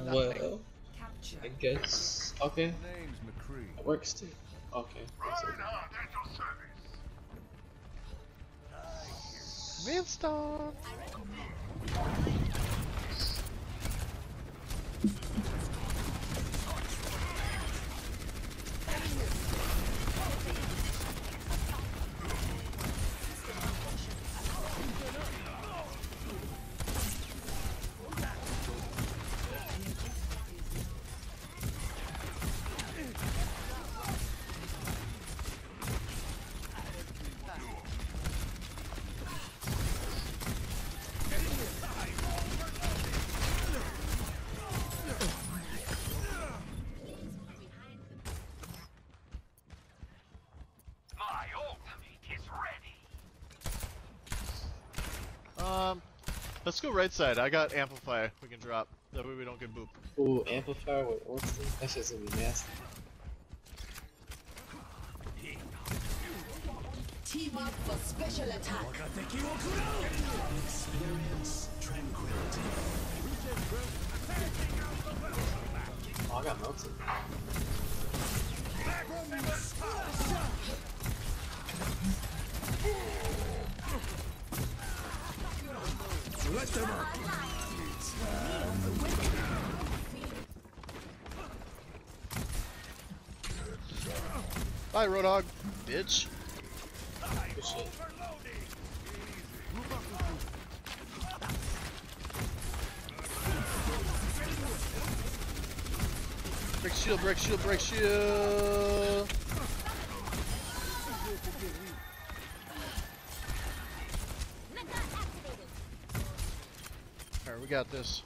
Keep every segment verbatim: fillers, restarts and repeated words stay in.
Well, I guess. Okay. That works too. Okay. Millstone! Um, let's go right side. I got amplify. We can drop. That way we don't get booped. Ooh, amplifier with Orson? That shit's gonna be nasty. Team up for special attack. Experience tranquility. Oh, I got melted. Let them up. Bye, Roadhog. Bitch. Good shit. Break shield, break shield, break shield. Alright, we got this.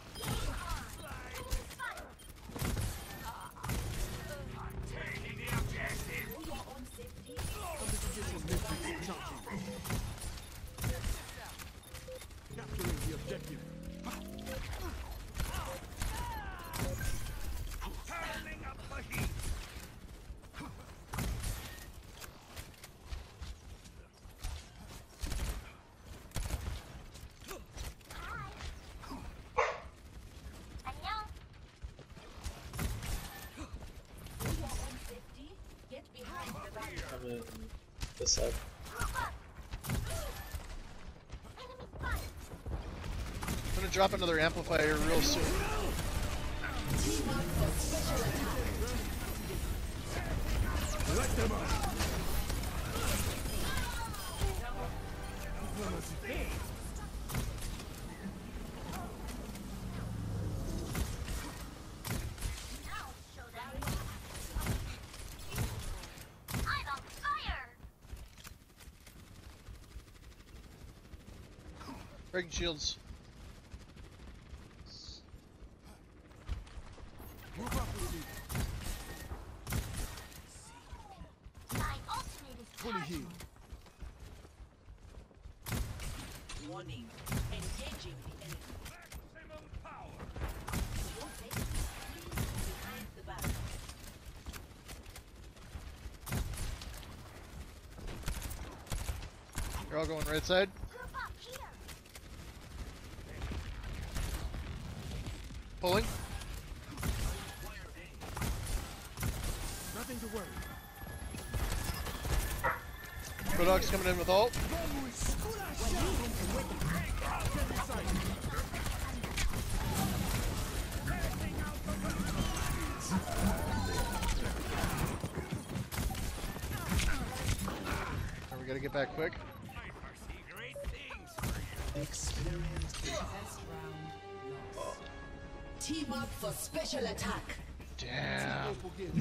I'm in this side. I'm gonna drop another amplifier real soon. Let them up. Breaking shields. Move up with me. Fully healed. Warning. Engaging the enemy. Maximum power. Your safety is behind the battle. You're all going right side. Pulling. Nothing to worry. Roadhog's coming in with ult. We gotta get back quick. Experience the Best round lost. team up for special attack. Damn.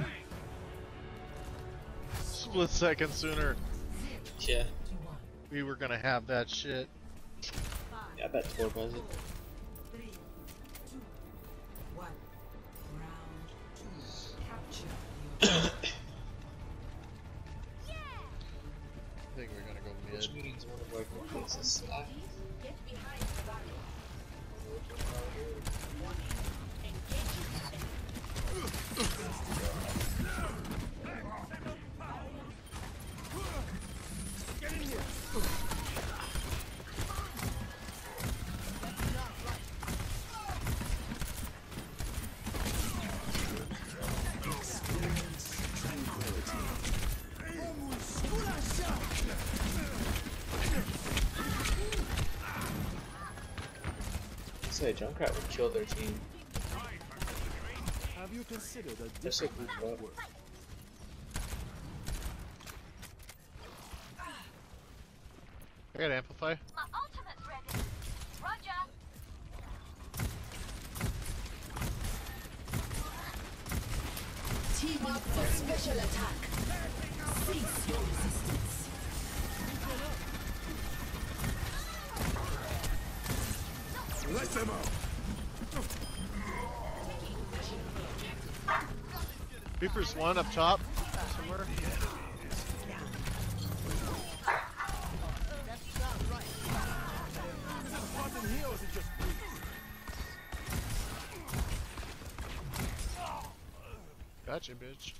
Split second sooner. Yeah. We were gonna have that shit. Yeah, I bet four buys it. Three, two, one. Round two. Capture the I think we're gonna go mid. Which meetings one of our places? Ah. Get behind the barrier. Warning. Engaging the enemy. Get in here. say Junkrat would kill their team. Have you considered a They're so different goofed up. network? I got amplify. My ultimate's ready. Roger. Team up for special attack. Cease your resistance. Let them out. Reaper's one up top somewhere. Nothing here, or is it just Gotcha, bitch.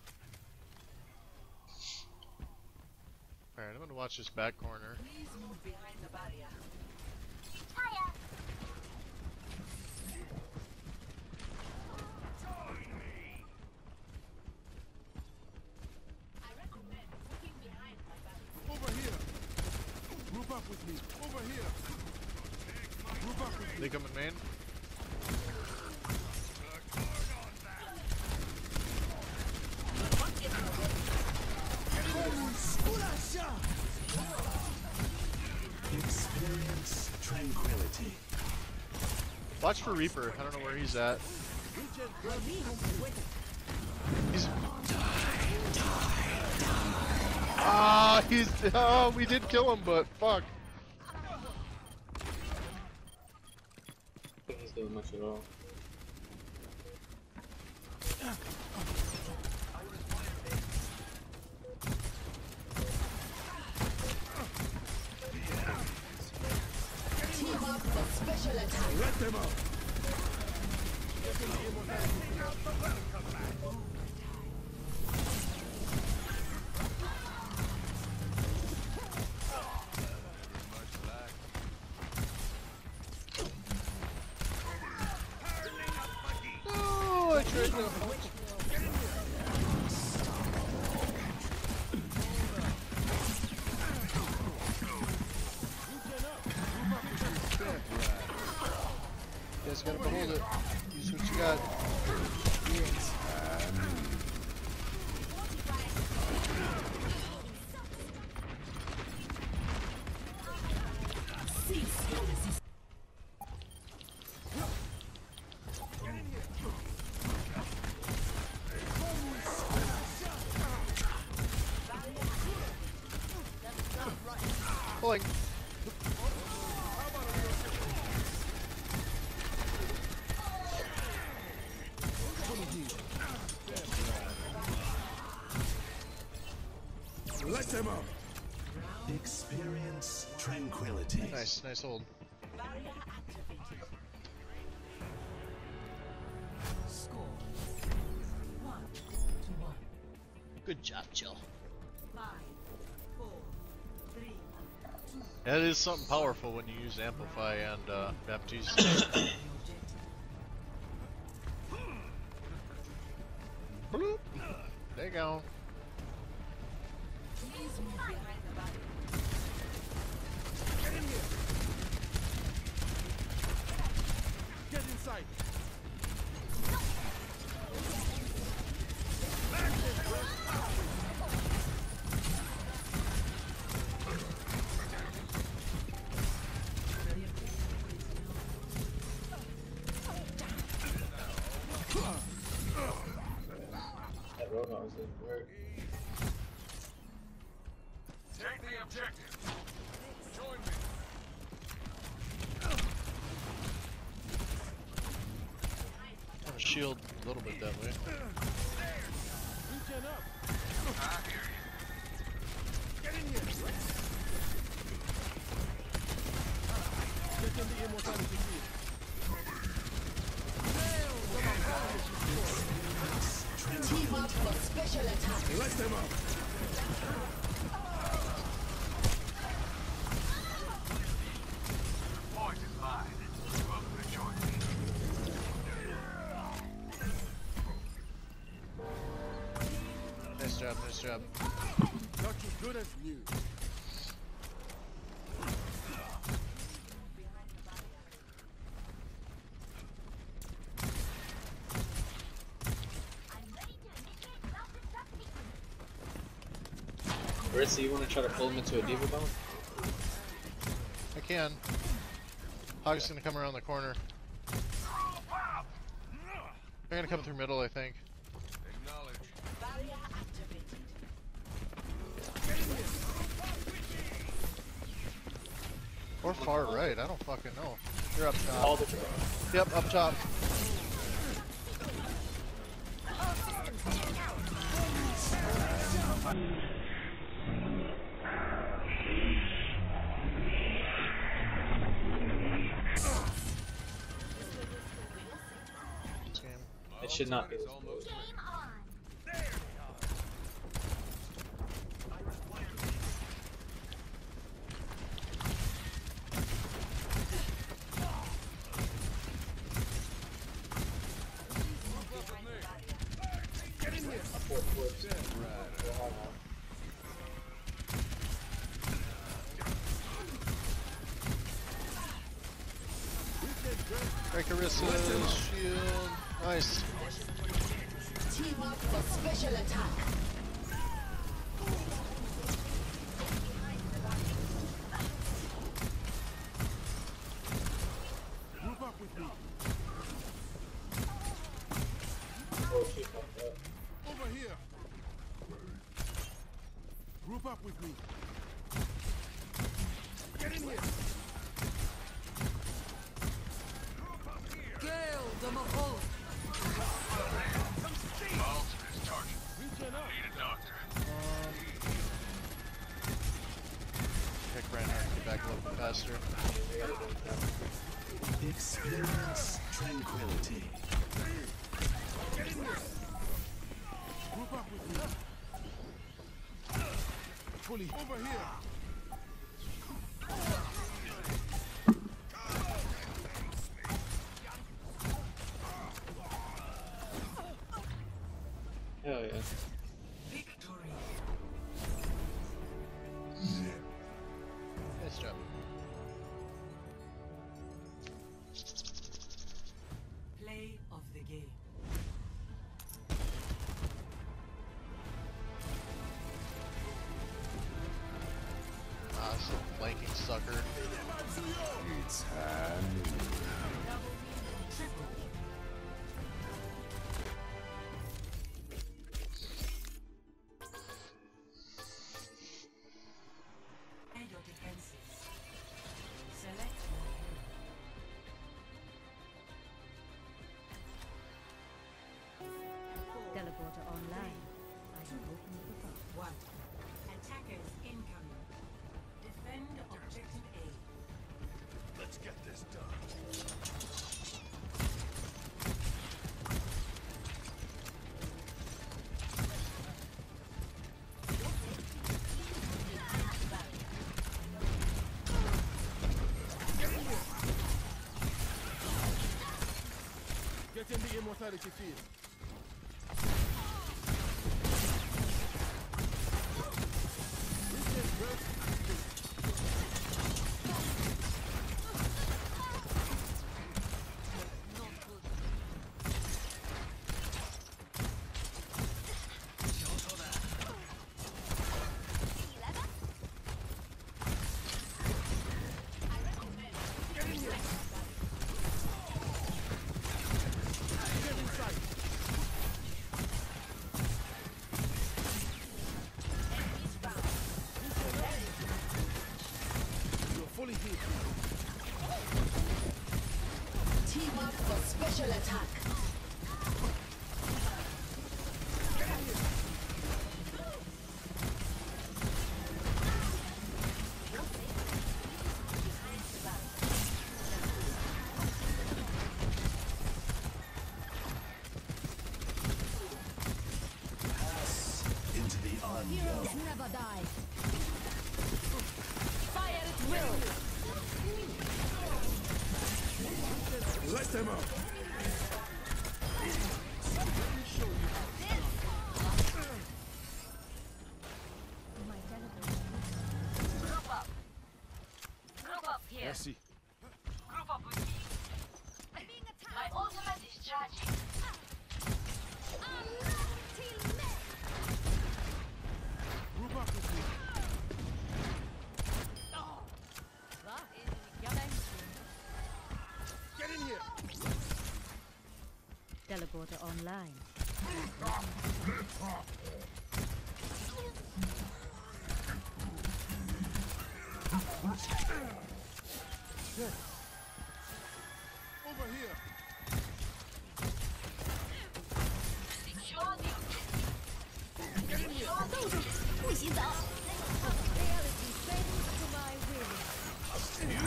Alright, I'm gonna watch this back corner. Please move behind the barrier. Fire. I recommend looking behind my barrier. over here? Group up with me. Over here. Group up with me. They coming main? Experience tranquility. Watch for Reaper. I don't know where he's at. He's. Ah, he's. Oh, we did kill him, but fuck. I think he's doing much at all. Team up for special attack. Let them out. Oh, I tried to. You guys gotta behold it. Use what you got. Cease your resistance. Pulling. Let them up. Experience tranquility. Nice, nice hold. Barrier activated. Score. One to one. Good job, Jill. Five, four, three, two. That is something powerful when you use Amplify and uh, Baptiste. The objective. Bloop. There you go. Please move behind the barrier. Get in here. Get inside. That robot was like work. Take the objective. Join me. I'm a shield a little bit that way. Regen up. I hear you. Get in here. Get in the immortality field. Team up for special attack. Let them up. Point is mine. Welcome to join me. Nice job, nice job. Not as good as new. Marissa, you want to try to pull him into a diva bomb? I can. Hog's gonna come around the corner. They're gonna come through middle, I think. Acknowledge. Barrier activated. Or far right, I don't fucking know. You're up top. All the way. Yep, up top. It should not be. It's almost ready. Game on. Break Carissa's shield. Nice. Team up for special attack. Group up with me. Oh, she fucked up. Over here. Group up with me. Get in here. Gale the Mahol. Regen up. Pick Brand get back a little bit faster. Experience tranquility. Group up with me. Fully. Over here. Hell yeah. Victory. Nice job. Play of the game. Ah, some flanking sucker. It's hand. And your defenses. Select your hero. Teleporter online. I have opened the door. One. Attackers incoming. Defend objective A. Let's get this done. Get in the immortality field. Regen burst. Get inside. You're fully healed. Team up for special attack. Pass into the unknown. Never die. Fire at will. Let them up. My teleporter. Group up. Group up here. Merci. Group up with me. My ultimate is charging. Group up with me. teleporter online. Over here. Reality bends to my will.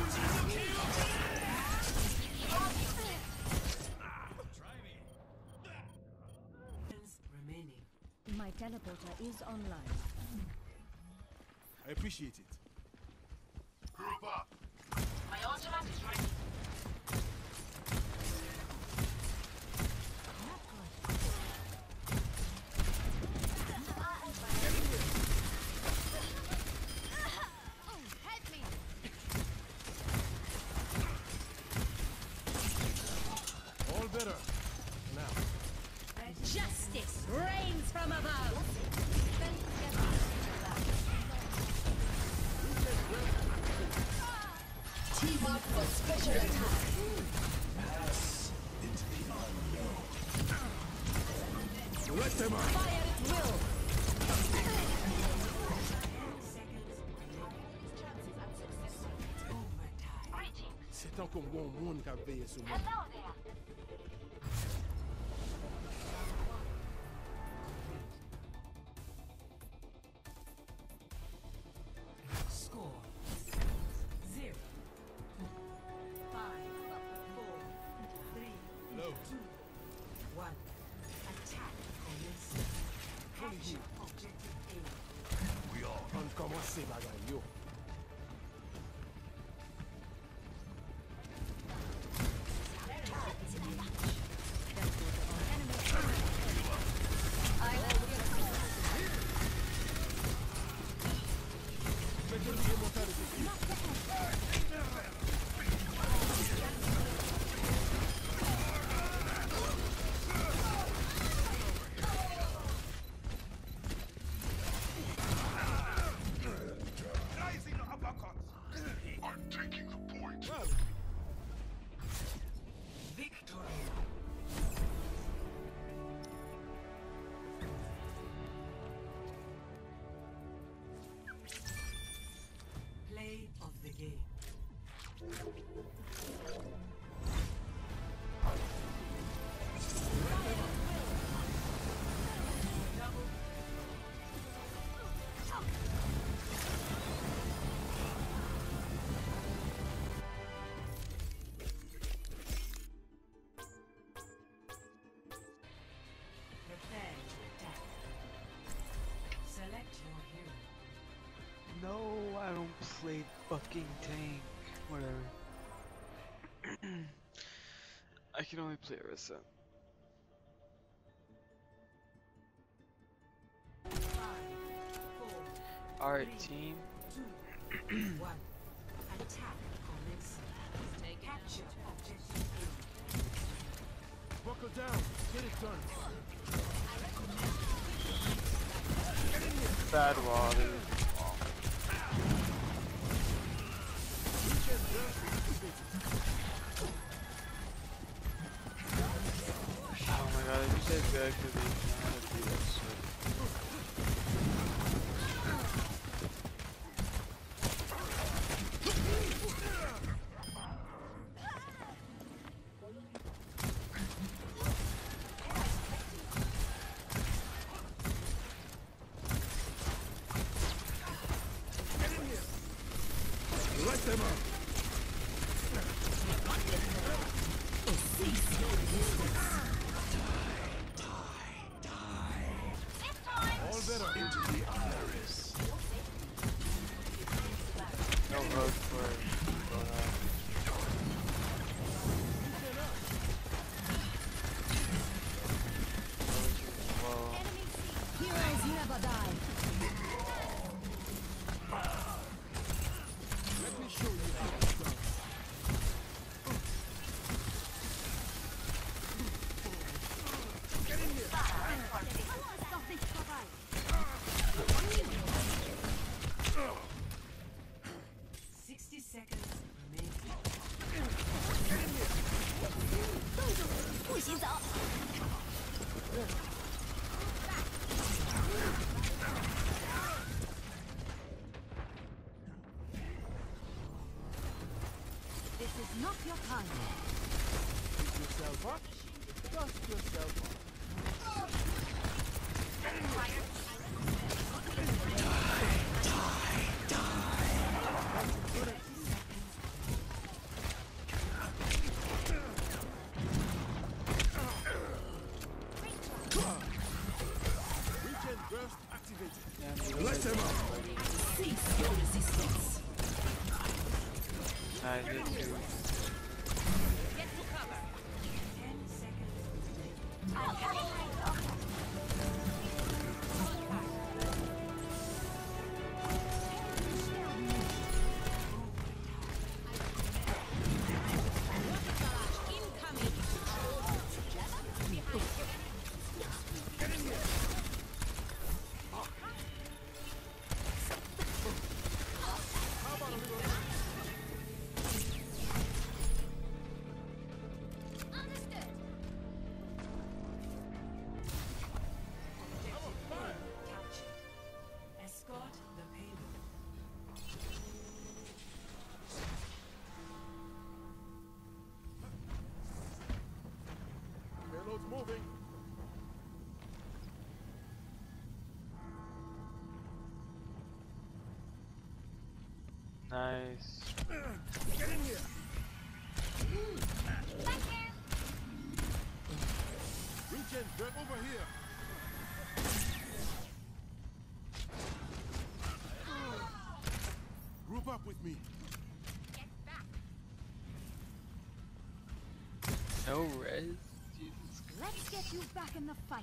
Remaining. My teleporter is online. I appreciate it. Group up. My ultimate is ready. Help me! All better. Now. Justice reigns from above! Team up for special attack. Pass into the unknown. Let them out. Fire at will! C'est tant qu'on bon monde qui a veillé sur moi. Hello there. Score zero. Five, four, three, Low. two, one. Attack commence. Capture objective A. We are. On commence ces bagailles, yo. I'm taking the point. Victory. Play of the game. Prepare to attack. Select your hero. No, I don't play fucking tank. Whatever. I can only play Orisa. Five, four, Alright, three, team. two, one. Attack commence. Capture objective A. Buckle down. Get it done. Bad water. Oh my god, I just said good because they know how to do that shit. Let them out. All better. Into the iris. No road for it. But, uh, well, Heroes never die! Let me show you how it's done. Get in here. Sixty seconds. not your time. Pick yourself up. Dust yourself up. Regen burst activated. Let them out. Cease your resistance. Nice, it's you. Get to cover. Ten seconds. I'm coming. Escort the payload. Payload's moving. Nice. Get in here. Regen, they're over here. Group up with me. No res? Jesus. Let's get you back in the fight.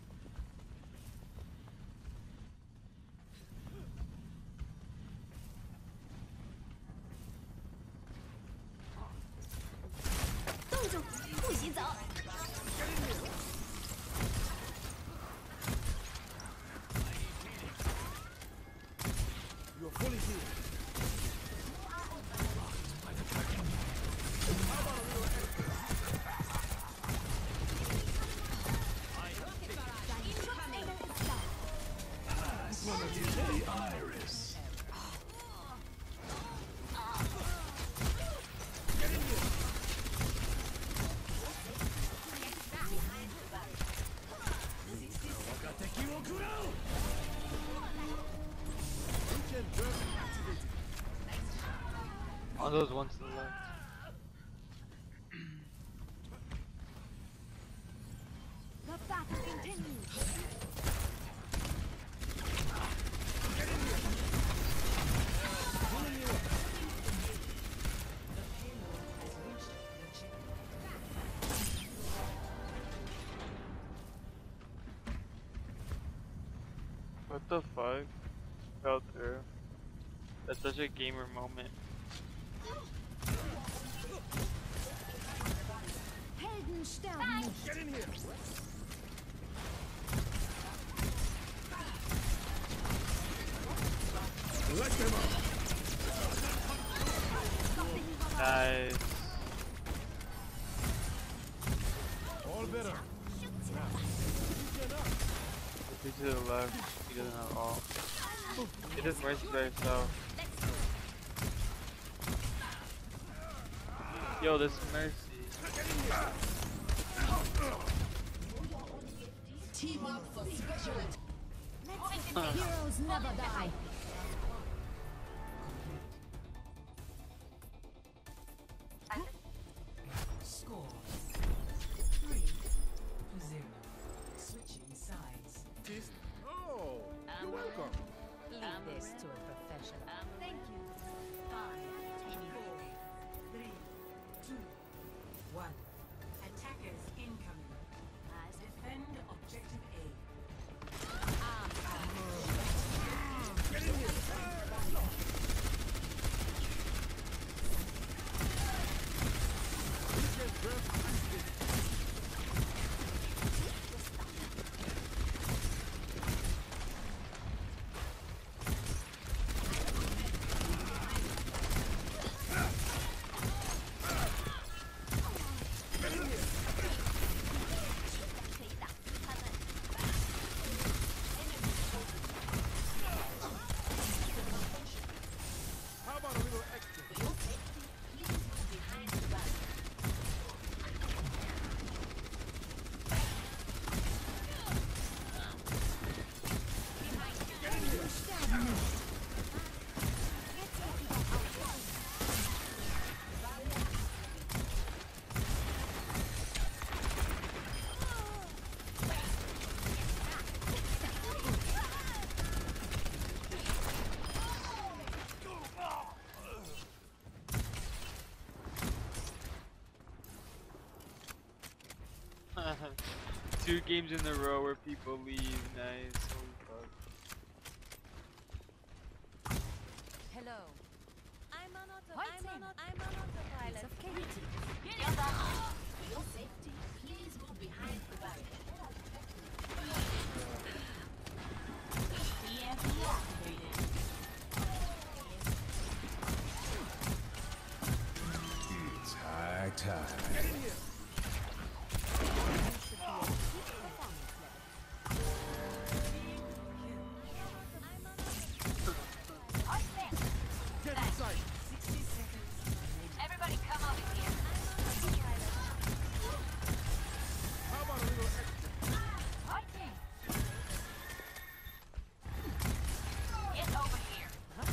You're fully healed. The iris. Regen burst activated. All those ones to the left. The battle continues. What the fuck? Fell through. That's such a gamer moment. Heldenstern. Get in here. Let them out. Nice. All better. If he's to the left, he doesn't have all. He does mercy by himself. Yo, this mercy. Team up for special attack. Heroes never die. Score three to zero. Switching sides. Baptiste. Oh, you're welcome. Leave this to a professional. Thank you. Five, four, three, two, one. Attackers incoming. Defend objective A. Get Two games in a row where people leave. Nice. Holy fuck. Hello. I'm on auto. I'm Fighting. on auto. I'm on autopilot. Of Katie. Get in the For your safety, please move behind the barrier. E M P activated. It's high time. Get inside. sixty seconds. Everybody come over here. How about a little extra? Fighting. Get over here.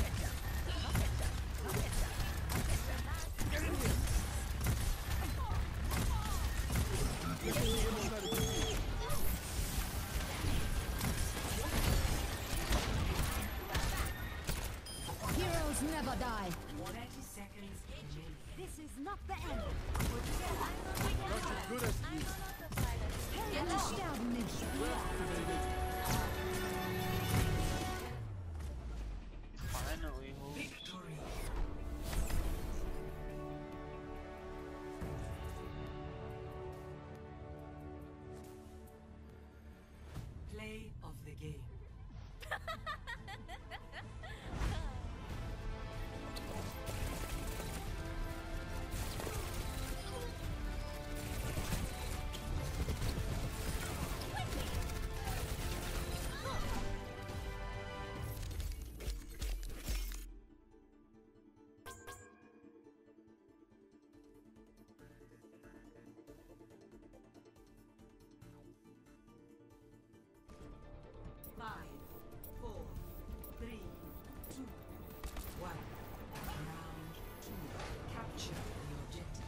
Heroes never die. thirty seconds. This is not the end. Not as good as you. Helden sterben nicht. Finally, holy Victory. Play of the game. Five, four, three, two, one. Round two. Capture the objective.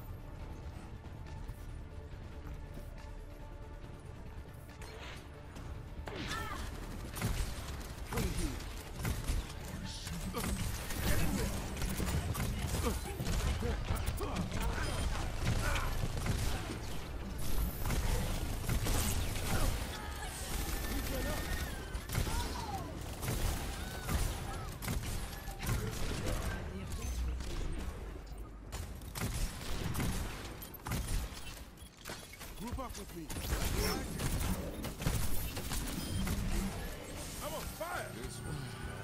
Group up with me. I'm on fire. This one's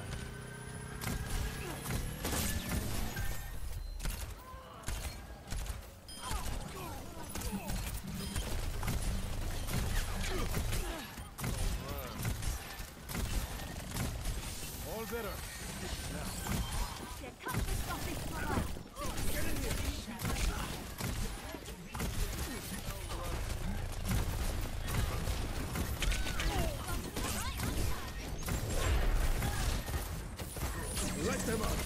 all better. Der Kampf ist noch nicht vorbei. Get in here. Light them up.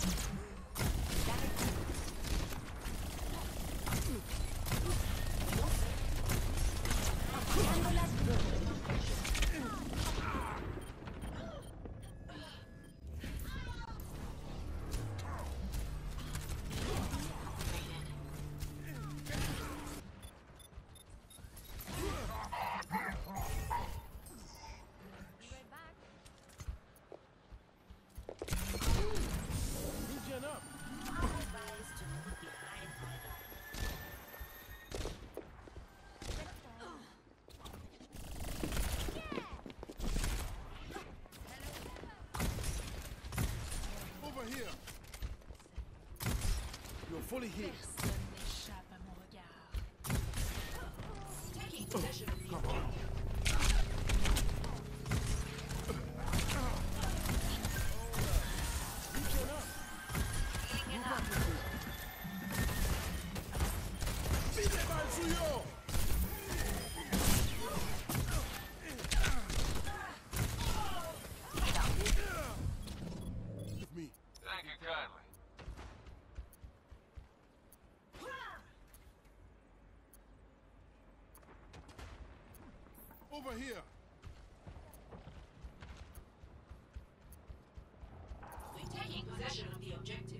Regen up. Over here. You're fully healed. Taking possession of the Come on. Regen up. Group up with me. Fide mal suyo. With me. Thank you kindly. Over here. We're taking possession of the objective.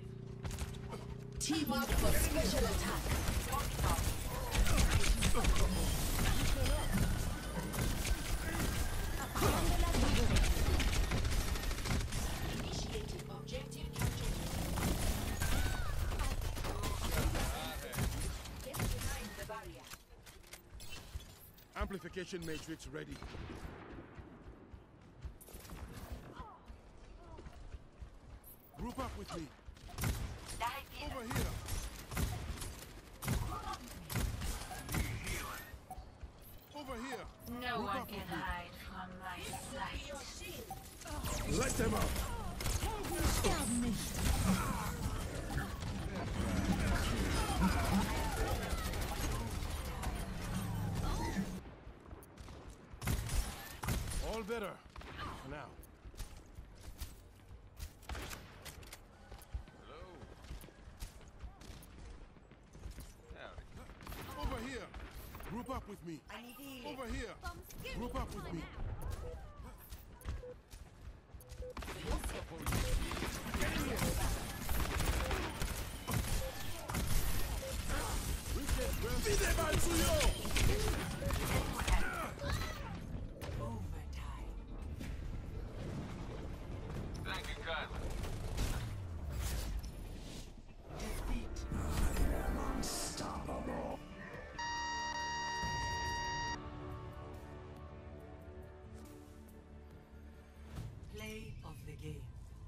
Team up for special attack. Amplification matrix ready. Group up with me. Over here. Over here. No Group one up can with me. hide from my sight. Light them up. Sterben nicht. All better. For now. Over here. Group up with me. I need healing. Over here. Group up with me. Thank you kindly. Unstoppable. Play of the game.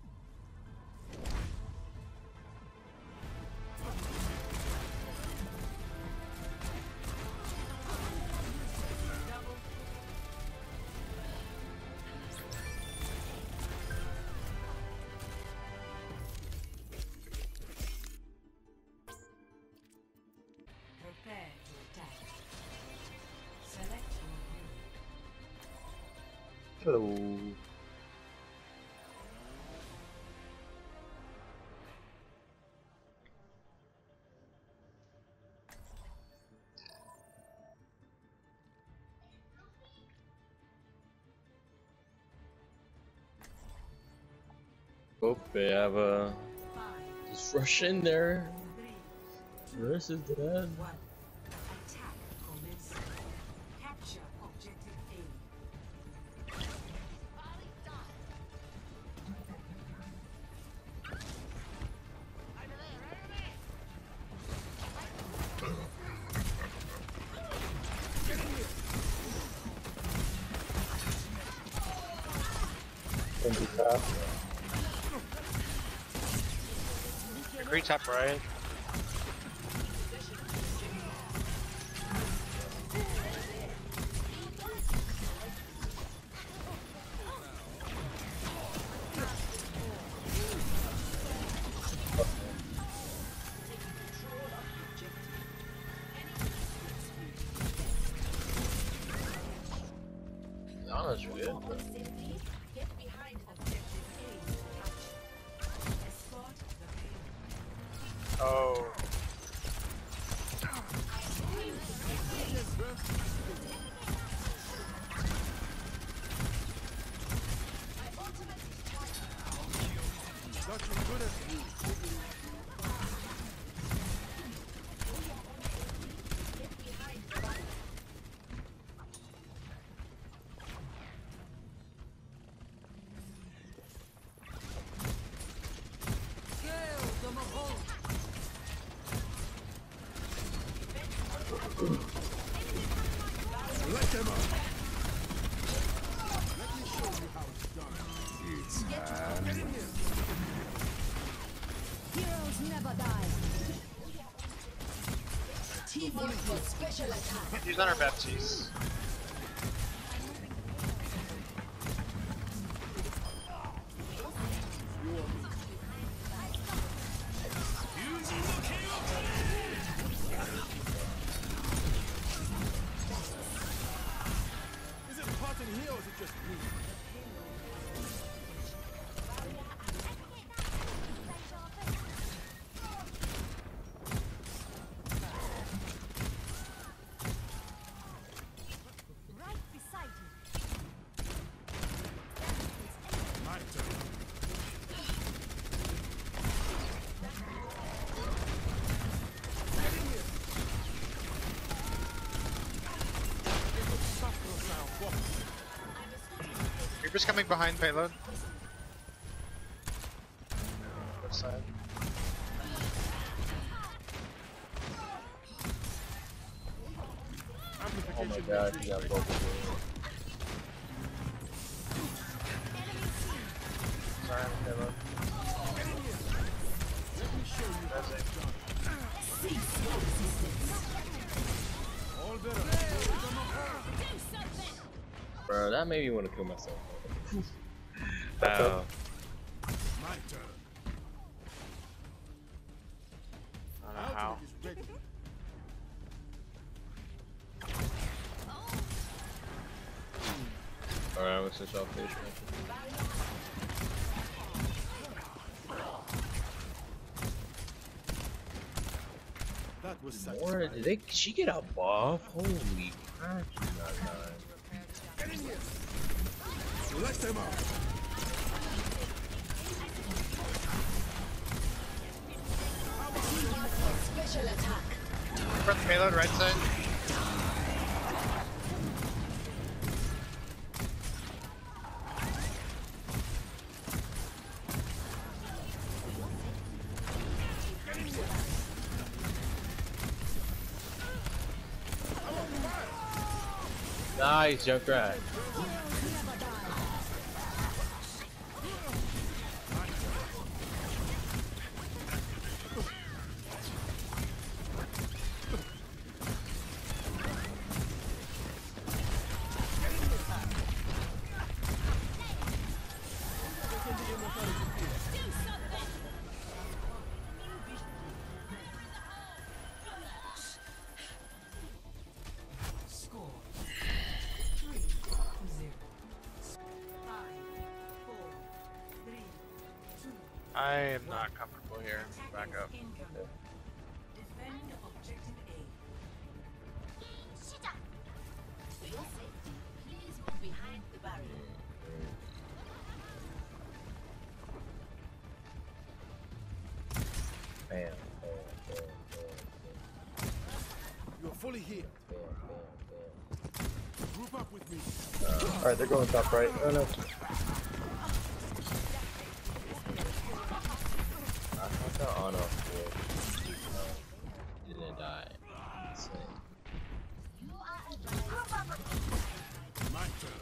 Prepare to attack. Select your hero. Hello. Oh, they have a just rush in there. Nurse is dead. One. Attack commences. Capture objective A. Agree top right. Oh, that's good. Get behind objective A. Escort the payload. Oh. Not as good as you. Light them up. Let me show you how it's done. It's Get in here. Heroes never die. Team up for special attack. He's on our Baptiste. Is it hot in here or is it just me? Right beside you. My turn. Get in here. It looks suffer now. Walk. Reaper's coming behind payload. Left side. Oh my Extraction God, matrix you got ready. both of them. Sorry, I'm payload. Let me show you how That's it. it's done. All better. Bro, that made me want to kill myself. That's Wow. My turn. I don't know how. Ultimate is ready. Alright, I'm gonna switch off this. That was Or satisfying. did they? She get a buff? Holy crap! She's not dying. Let them out. Special attack. Front payload, right side. Nice, Junkrat. Score three zero. Five, four, three, two. I am not comfortable here. Back up. Incoming. Defend objective A. For your safety, please move behind the barrier. Bam, bam, bam, bam, You're fully healed. bam, bam, bam. Group up with me. Alright, they're going top right. Oh no. I thought that on off good. Uh, didn't die. Insane. You are advised. My turn.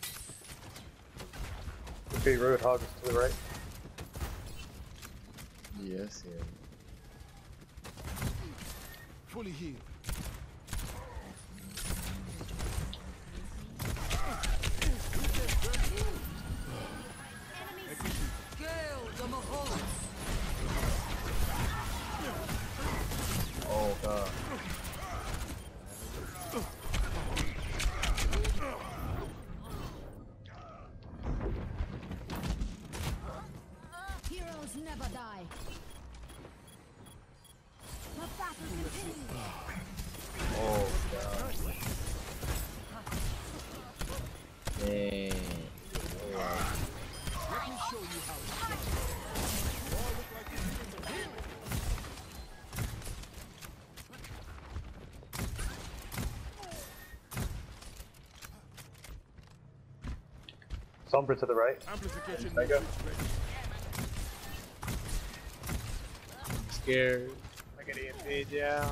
Okay, Roadhog is to the right. Yes, yeah. Fully healed. Oh god. Heroes never die. The battle continues. Oh god. Dang. Oh, wow. Let me show you how it's done. All look like it's in the field. Sombra to the right. Amplification There you go. matrix ready. I'm scared. I get E M P'd, yeah.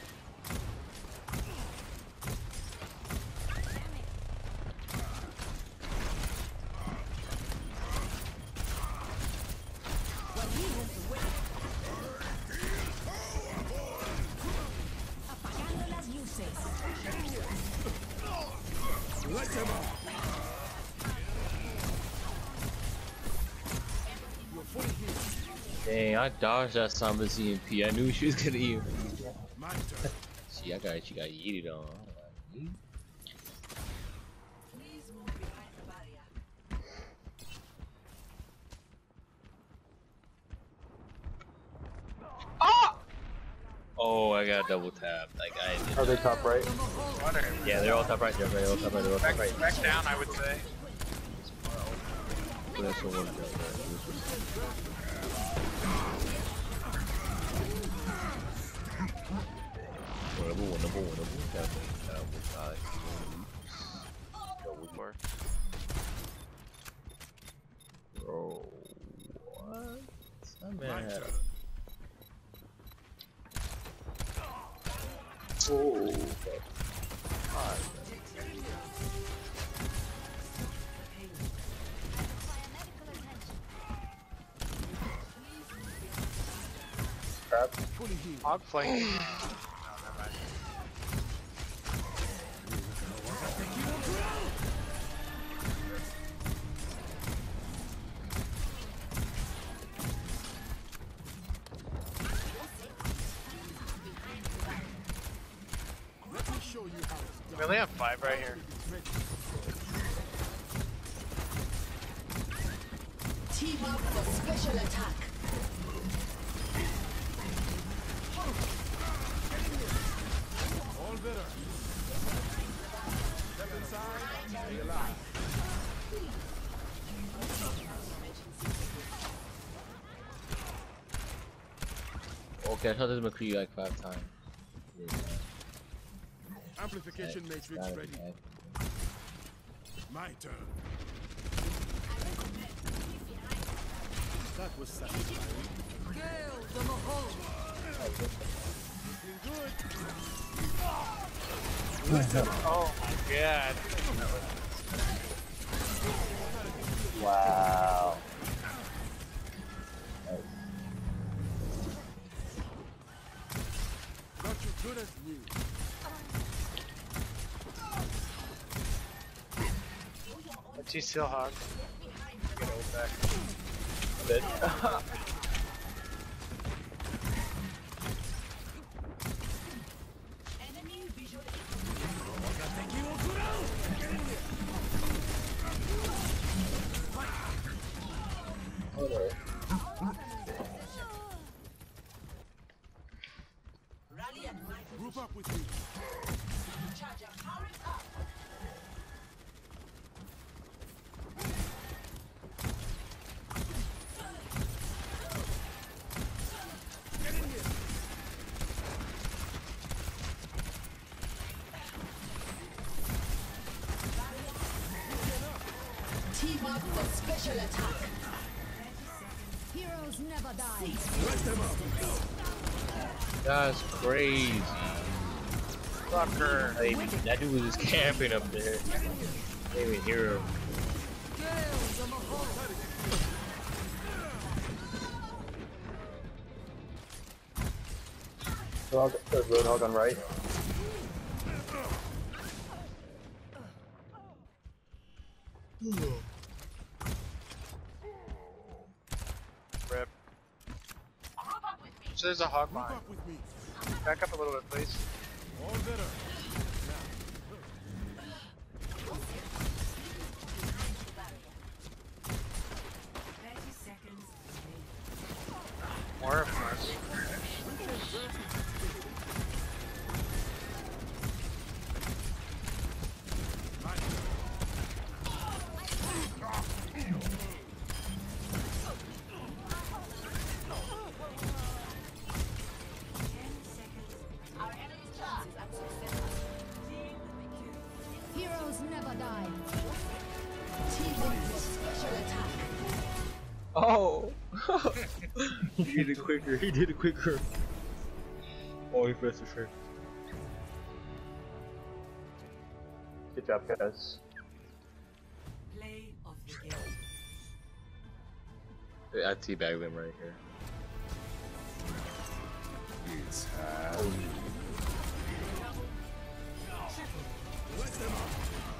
Apagando las luces. Let them out. You're fully healed. Dang, I dodged that Samba C M P. I knew she was gonna eat. My turn. She, I got, she got yeeted on. Please move behind the barrier. Oh, I got double tapped. Like I did. Are they top right? Water. Yeah, they're all top right. They're all top right. They're all top Back, right. back down, I would say. That's the one that- Winnable, winnable, winnable. Double, double, five, double, Four. bro. What? That My man had turn. a. Oh, fuck. Crap. Fully healed. Hog flank. Oh, never mind. Let me show you how it's We done. only have five right here. Team up for special attack. All better. Step inside. Stay alive. Okay, I shot this McCree like five times. Yeah, Amplification that- matrix that'd ready. be bad. My turn. That was satisfying. Looking good. Oh my god. Wow. Got you good as new. Let's see still hog. Get ult back. A bit. Group up with me. Team up for special attack. Heroes never die. Let them up. That's crazy. Fucker. Like, that dude was just camping up there. Didn't even hear him. Hog, there's Roadhog on right. Rip. So there's a hog Group behind. up with me. Back up a little bit, please. All better. thirty seconds. More of us. Heroes never die. Team up for special attack. Oh! He did it quicker. He did it quicker. Oh, he pressed the shirt. Good job, guys. Play of the game. I teabag them right here. It's happening. Let them up.